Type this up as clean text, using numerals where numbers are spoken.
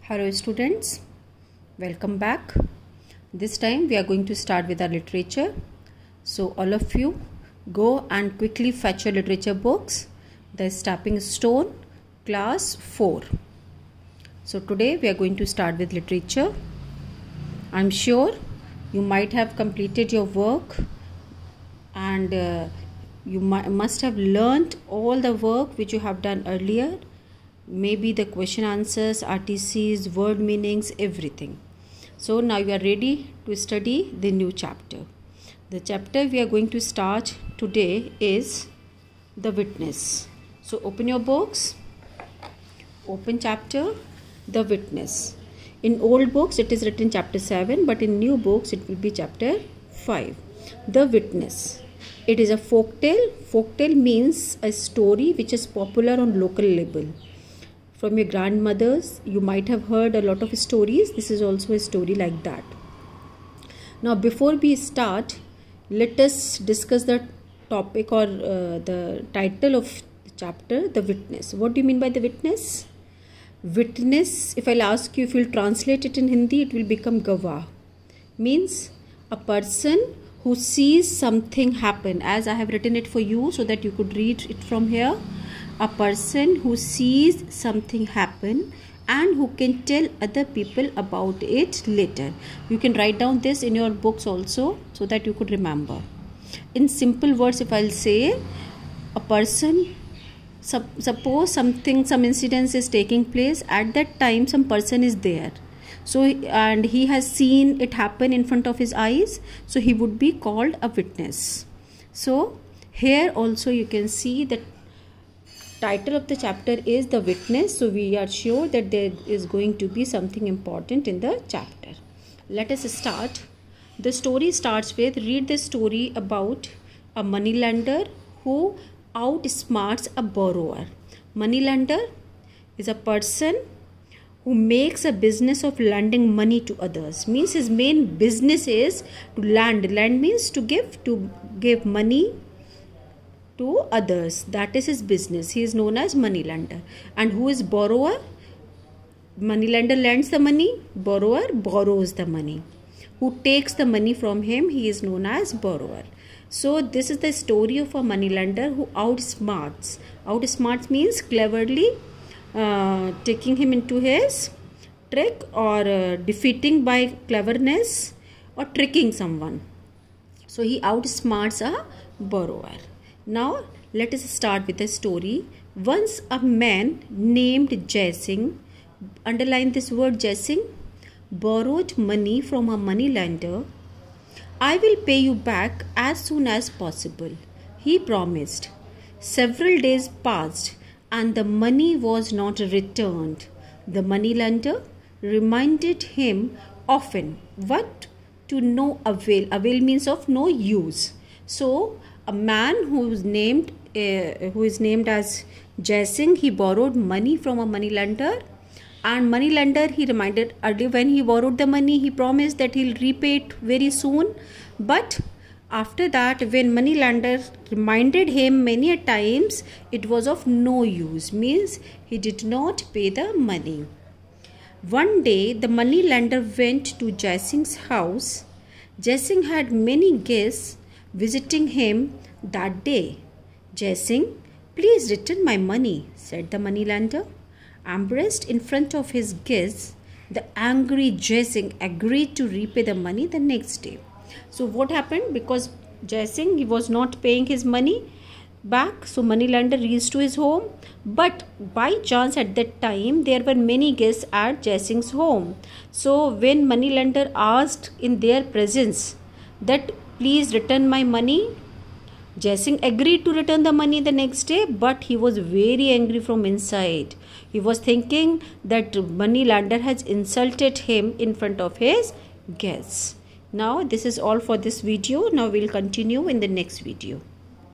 Hello students, welcome back. This time we are going to start with our literature. So all of you go and quickly fetch your literature books. The Stepping Stone, class 4. So today we are going to start with literature. I'm sure you might have completed your work and you must have learnt all the work which you have done earlier. Maybe the question answers, RTCs, word meanings, everything. So now you are ready to study the new chapter. The chapter we are going to start today is The Witness. So open your books, open chapter The Witness. In old books it is written chapter 7, but in new books it will be chapter 5. The Witness. It is a folktale. Folktale means a story which is popular on local level. From your grandmothers, you might have heard a lot of stories. This is also a story like that. Now, before we start, let us discuss the topic or the title of the chapter, The Witness. What do you mean by the witness? Witness, if I'll ask you, if you'll translate it in Hindi, it will become Gawah. Means a person who sees something happen, as I have written it for you so that you could read it from here. A person who sees something happen and who can tell other people about it later. You can write down this in your books also so that you could remember. In simple words, if I'll say, a person, suppose some incident is taking place, at that time some person is there. So, and he has seen it happen in front of his eyes. So, he would be called a witness. So, here also you can see that title of the chapter is The Witness. So we are sure that there is going to be something important in the chapter. Let us start. The story starts with, read the story about a moneylender who outsmarts a borrower. Moneylender is a person who makes a business of lending money to others. Means his main business is to lend. Lend means to give money to others. That is his business. He is known as moneylender. And who is borrower? Moneylender lends the money, borrower borrows the money. Who takes the money from him, he is known as borrower. So this is the story of a moneylender who outsmarts. Outsmarts means cleverly taking him into his trick, or defeating by cleverness, or tricking someone. So he outsmarts a borrower. Now, let us start with the story. Once a man named Jai Singh, underline this word Jai Singh, borrowed money from a moneylender. I will pay you back as soon as possible, he promised. Several days passed and the money was not returned. The moneylender reminded him often, but to no avail. Avail means of no use. So, a man who is named as Jai Singh, he borrowed money from a moneylender, and moneylender, he reminded earlier, when he borrowed the money, he promised that he'll repay it very soon. But after that, when moneylender reminded him many a times, it was of no use, means he did not pay the money. One day, the moneylender went to Jai Singh's house. Jai Singh had many guests visiting him that day. Jai Singh, please return my money, said the moneylender. Embarrassed in front of his guests, the angry Jai Singh agreed to repay the money the next day. So what happened? Because Jai Singh, he was not paying his money back, so moneylender reached to his home. But by chance at that time, there were many guests at Jai Singh's home. So when moneylender asked in their presence that please return my money, Jai Singh agreed to return the money the next day, but he was very angry from inside. He was thinking that moneylender has insulted him in front of his guests. Now this is all for this video. Now we'll continue in the next video.